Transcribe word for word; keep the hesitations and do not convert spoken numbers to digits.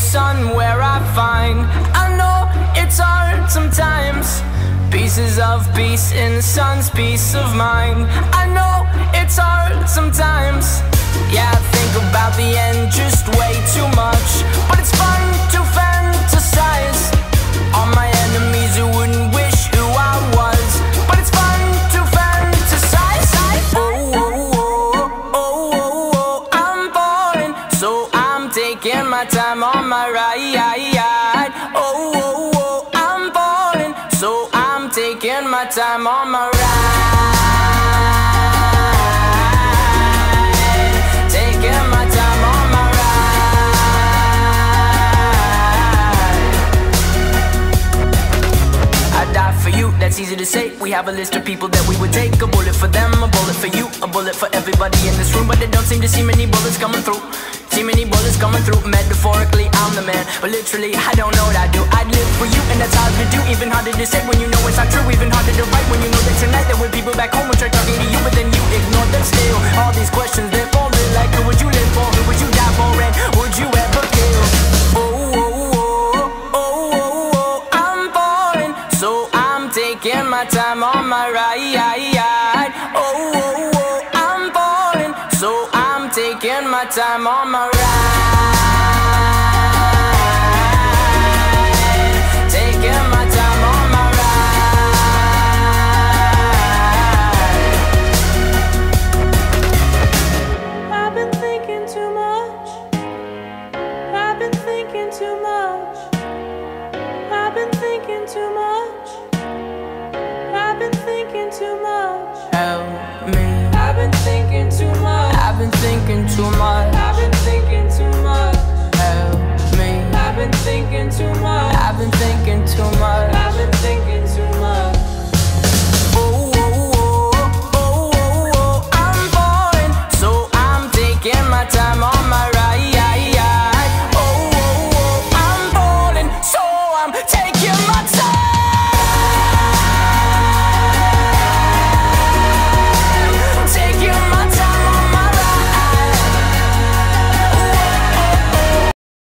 sun where I find, I know it's hard sometimes, pieces of peace in the sun's peace of mind. I know it's hard sometimes, yeah, I think about the end just way too much, but it's fun to fantasize on my enemies who wouldn't wish who I was, but it's fun to fantasize. Oh, oh, oh, oh, oh, oh, I'm falling, so I'm taking my time on my ride. Oh, oh, oh, I'm falling, so I'm taking my time on my ride. Taking my time on my ride. I die for you, that's easy to say. We have a list of people that we would take. A bullet for them, a bullet for you, a bullet for everybody in this room. But they don't seem to see many bullets coming through. See many bullets coming through. Metaphorically, I'm the man, but literally, I don't know what I do. I'd live for you, and that's hard to do. Even harder to say when you know it's not true. Even harder to write when you know that tonight there were people back home who tried talking to you, but then you ignored them still. All these questions, they're falling like, who would you live for? Who would you die for? And would you ever kill? Oh, oh, oh, oh, oh, oh, I'm falling, so I'm taking my time on my ride. Oh, oh, oh, I'm falling, so I'm taking my time on my ride.